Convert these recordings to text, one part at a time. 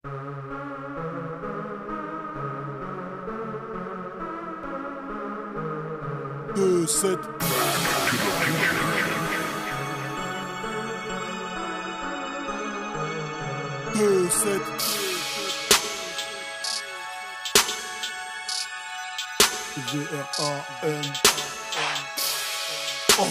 2, 7. Deux, 7. V-R-A-N. Oh.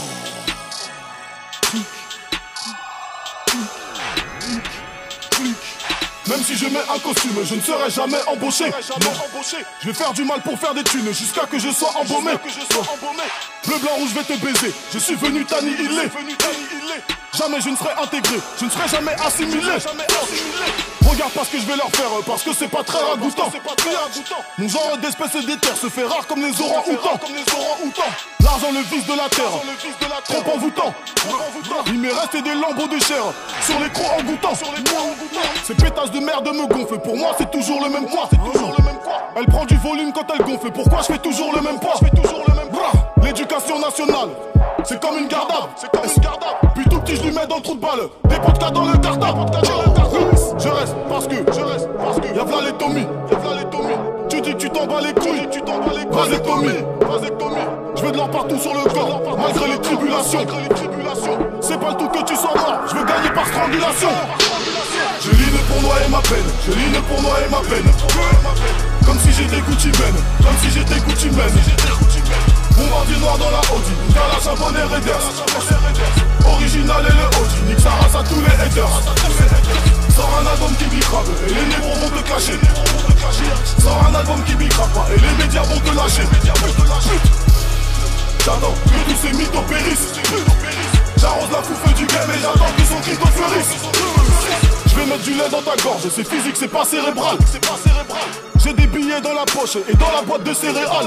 Même si je mets un costume, je ne serai jamais embauché. Je vais faire du mal pour faire des thunes jusqu'à que je sois embaumé. Bleu, blanc, rouge, je vais te baiser. Je suis venu t'annihiler. Jamais je ne serai intégré, je ne serai jamais assimilé. Regarde pas ce que je vais leur faire, parce que c'est pas très ragoûtant. Mon genre d'espèce d'éther se fait rare comme les orang-outans. L'argent le vice de la terre, trop envoûtant. Il m'est resté des lambeaux de chair sur les crocs en goûtant. Ces pétasses de merde me gonflent, pour moi c'est toujours le même poids. Elle prend du volume quand elle gonfle, pourquoi je fais toujours le même poids? L'éducation nationale, c'est comme une garde-à-vous. Puis tout petit je lui mets dans le trou de balle des podcasts dans le cartable. Je reste parce que y'a v'là les Tommy. Tu dis que tu t'en bats les couilles, vasectomie. Je veux de l'or partout sur le corps, malgré les tribulations. C'est pas le tout que tu sens mort, je veux gagner par strangulation. Je line pour noyer ma peine, comme si j'étais Gucci Mane, Bombardier noir dans la Audi, Kalash un bonnet Raiders. Original et le OG, nique sa race à tous les haters. Sors un album qui bicrabe et les négros vont te clasher. Sors un album qui bicrabe pas et les médias vont te lâcher. J'attends que tous ces mythos périssent. J'arrose la fouffe du game et j'attends que son crypto fleurisse. Je vais mettre du lait dans ta gorge, c'est physique, c'est pas cérébral. J'ai des billets dans la poche et dans la boîte de céréales.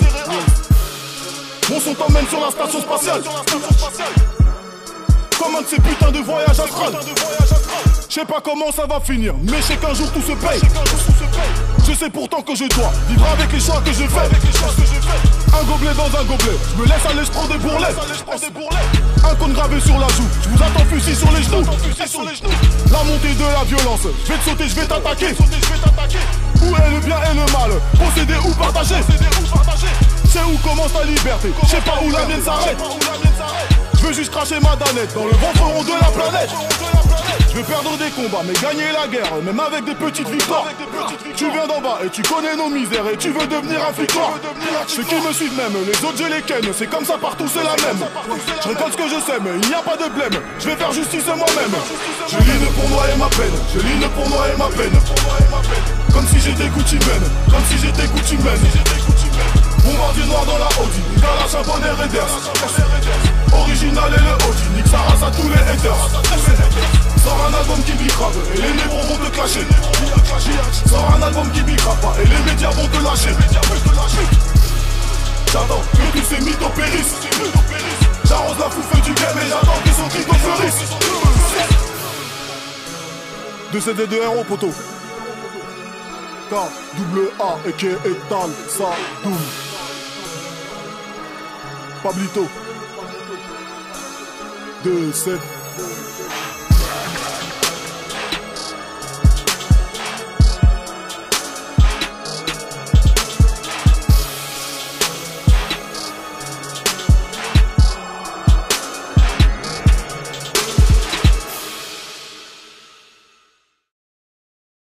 Mon son t'emmène sur la station spatiale. Comme un de ces putains de voyages astrales. Je sais pas comment ça va finir, mais je sais qu'un jour tout se paye. Je sais pourtant que je dois vivre avec les choix que je fais. Un gobelet dans un gobelet, je me laisse aller, je prends des bourrelets. Un cône gravé sur la joue, je vous attends fusil sur les genoux. La montée de la violence, je vais te sauter, je vais t'attaquer. Où est le bien et le mal, posséder ou partager? C'est où commence ta liberté, je sais pas où la mienne s'arrête. Je veux juste cracher ma danette dans le ventre rond de la planète. Je veux perdre des combats mais gagner la guerre, même avec des petites victoires. Tu viens d'en bas et tu connais nos misères et tu veux devenir un flic-noir. Ceux qui me suivent même, les autres je les ken, c'est comme ça partout c'est la même. Je récolte ce que je sème, il n'y a pas de blême, je vais faire justice moi-même. Je line pour noyer ma peine, comme si j'étais Gucci Mane, Bombardier noir dans la Audi, Kalash un bonnet Raiders. Original et le OG, nique sa race à tous les haters. Sors un album qui bicrabe et les négros vont te clasher. Sors un album qui bicrabe pas et les médias vont te lâcher. J'attends que tous ces mythos périssent. J'arrose la fouffe du game et j'attends que son crypto fleurisse. De CD de héros poteau K-A-A et qui est Tal Sadoum Pablito 2-7